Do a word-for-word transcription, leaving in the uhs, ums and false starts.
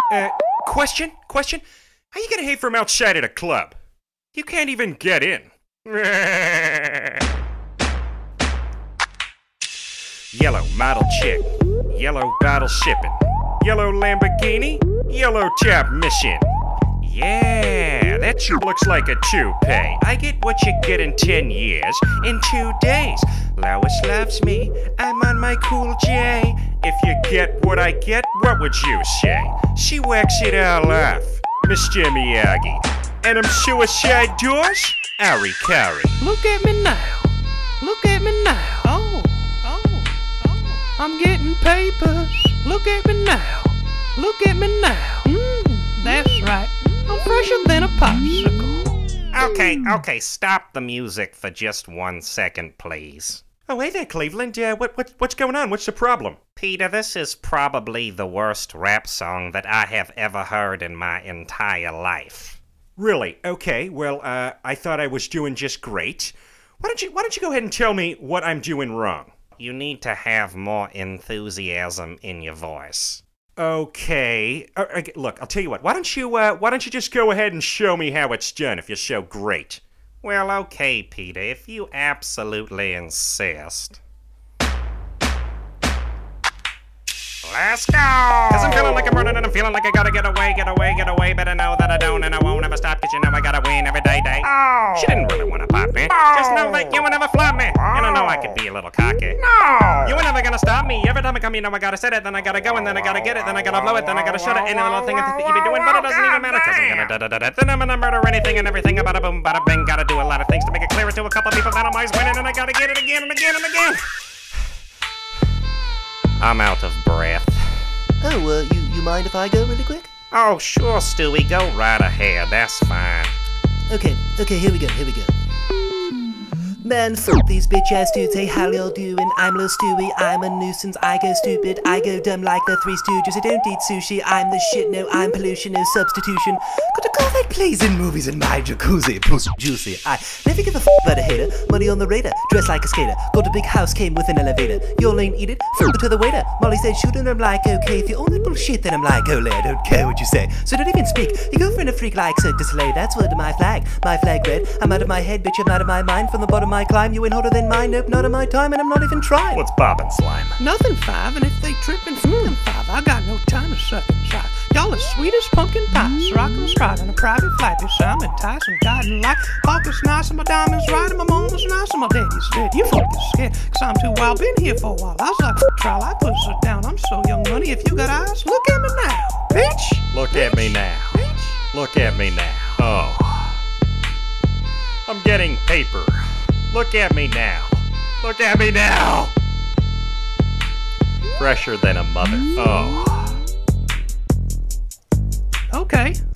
Uh, question? Question? How you gonna hate from outside at a club? You can't even get in. Yellow model chick. Yellow bottle shipping. Yellow Lamborghini. Yellow top mission. Yeah, that sure looks like a toupee. I get what you get in ten years, in two days. Lois loves me, I'm on my cool J. If you get what I get, what would you say? She whacks it all off, Mister Miyagi. And I'm suicide doors? Ari Kari. Look at me now. Look at me now. Oh, oh, oh. I'm getting papers. Look at me now. Look at me now. Mm, that's right. I'm fresher than a popsicle. Okay, okay, stop the music for just one second, please. Oh, hey there, Cleveland. Uh, what, what, what's going on? What's the problem? Peter, this is probably the worst rap song that I have ever heard in my entire life. Really? Okay, well, uh, I thought I was doing just great. Why don't you, why don't you go ahead and tell me what I'm doing wrong? You need to have more enthusiasm in your voice. Okay. Uh, okay, look, I'll tell you what. Why don't you, uh, why don't you just go ahead and show me how it's done if you're so great? Well, okay, Peter, if you absolutely insist. Let's go! Cause I'm feeling like I'm running and I'm feeling like I gotta get away, get away, get away. Better know that I don't and I won't ever stop, cause you know I gotta win every day, day. Oh. She didn't really wanna pop me. Oh. Just know that you will never flop me. Oh. And I know I could be a little cocky. No! You were never gonna stop me. Every time I come, you know I gotta set it, then I gotta go, and then I gotta get it, then I gotta blow it, then I gotta shut it. Any little thing I think that you be doing, but it doesn't even matter, cause I'm gonna da da da da. Then I'm gonna murder anything and everything. Bada boom, bada bing. Gotta do a lot of things to make it clearer to a couple people that I'm always winning, and I gotta get it again and again and again. I'm out of breath. Oh, uh, you, you mind if I go really quick? Oh, sure, Stewie, go right ahead, that's fine. Okay, okay, here we go, here we go. Man, fuck these bitch-ass dudes, hey, how y'all doing? I'm Lil Stewie, I'm a nuisance, I go stupid, I go dumb like the Three Stooges, I don't eat sushi, I'm the shit, no, I'm pollution, no substitution. Got a girl that plays in movies in my jacuzzi, pussy juicy, I never give a f*** about a hater, money on the radar, dressed like a skater, got a big house, came with an elevator, y'all ain't eat it, f*** it to the waiter, Molly said shoot and I'm like, okay, if you own that bullshit, then I'm like, oh, I don't care what you say, so don't even speak, you go friend a freak like Cirque du Soleil, that's word of my flag, my flag red, I'm out of my head, bitch, I'm out of my mind, from the bottom of my climb, you ain't harder than mine, nope, not of my time, and I'm not even trying. What's poppin', slime? Nothing five, and if they trippin', f***ing five. I got no time to suck inside. Y'all as sweet as pumpkin pies. Rockin' a stride on a private flight. This I'm enticing, guiding light. Pockets nice and my diamonds right, and my mama's nice and my daddy's dead. You fucking scared, cause I'm too wild, been here for a while. I was like, f*** trial, I push it down. I'm so young money, if you got eyes, look at me now, bitch. Look bitch. at me now. Bitch. Look at me now. Oh. I'm getting paper. Look at me now. Look at me now. Fresher than a mother. Oh. Okay.